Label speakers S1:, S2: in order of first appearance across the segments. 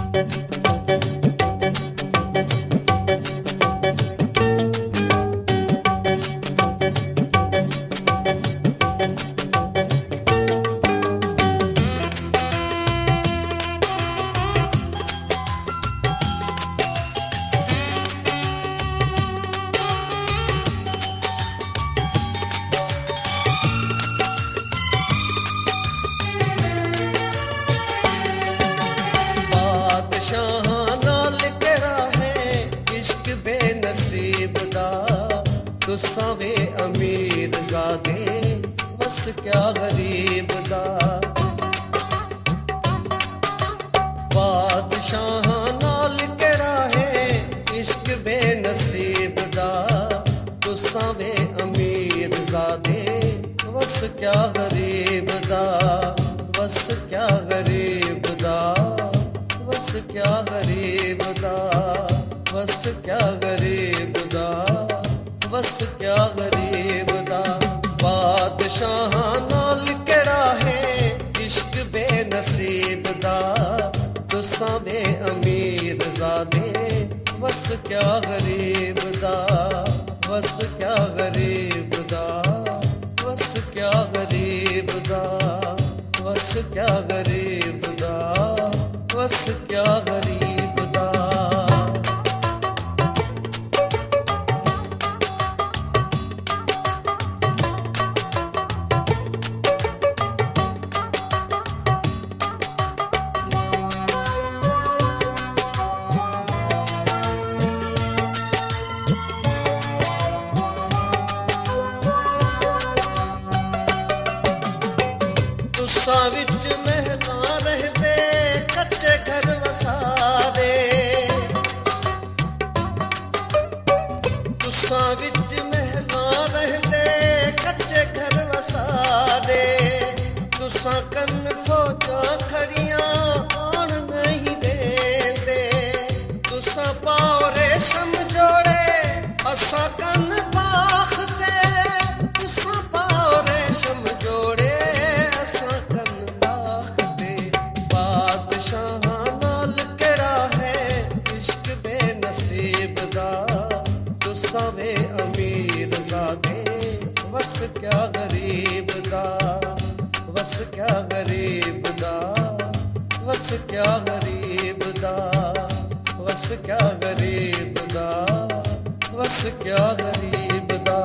S1: तुसा वे अमीर ज़ादे बस क्या गरीब दा बादशाह नाल केड़ा है इश्क बेनसीब दा तुसा वे अमीर ज़ादे बस क्या गरीब दा बस क्या गरीब दा बस क्या गरीब दा बस क्या गरीब दा बस क्या गरीब दा बादशाह नाल केड़ा है इश्क बेनसीब दा तुसा वे अमीर ज़ादे बस क्या गरीब दा बस क्या गरीब दा बस क्या गरीब दा बस क्या गरीब दा बस क्या गरीब दा तुसा विच महना रहते कच्चे घर वसा दे तुसा विच महना रहते कच्चे घर वसा दे तुसा कन फौजा खड़ियां आन नहीं देंदे तुसा पाओ रेशम जोड़े असा कन बाखते तुसा पाओ रेशम जोड़े वे अमीर ज़ादे बस क्या गरीब दा बस क्या गरीब दा बस क्या गरीब दा बस क्या गरीब दा बस क्या गरीब दा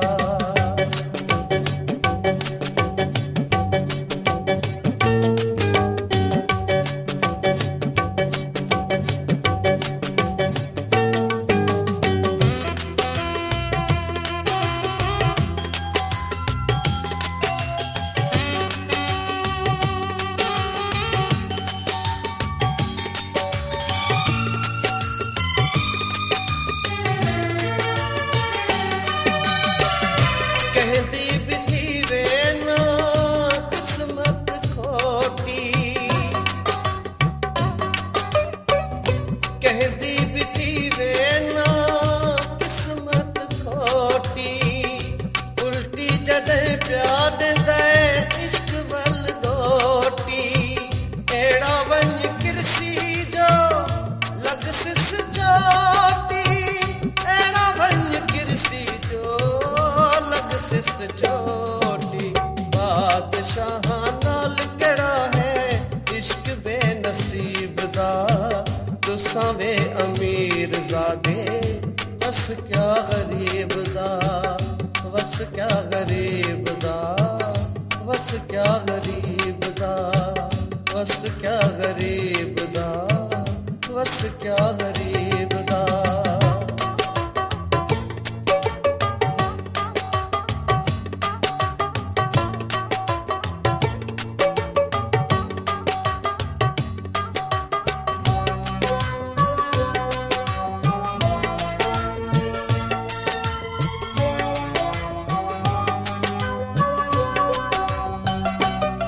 S1: जोटी बादशाह नाल केड़ा है इश्क बेनसीब दा तुसा वे अमीर ज़ादे बस क्या गरीब दा बस क्या गरीब दा बस क्या गरीब दा बस क्या गरीब दा बस क्या गरीब दा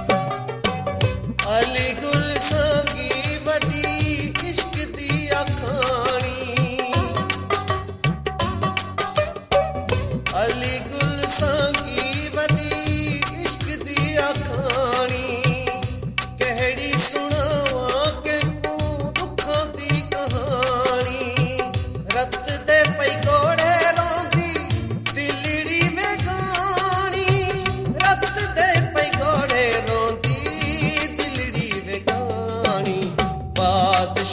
S1: अली गुल संगी बड़ी इश्क दी अखां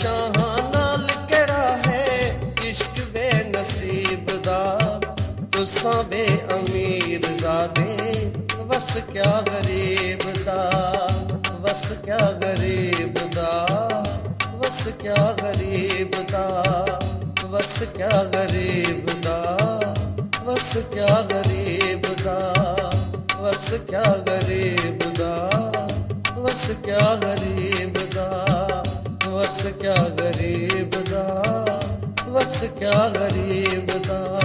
S1: बादशाहां नाल केड़ा है इश्क बेनसीब दा तुसां बे अमीर ज़ादे वस क्या गरीब दा वस क्या गरीब दा वस क्या गरीब दा वस क्या गरीब दा वस क्या गरीब दा वस क्या गरीब दा वस क्या गरीब दा वस क्या गरीब दा वस क्या गरीब दा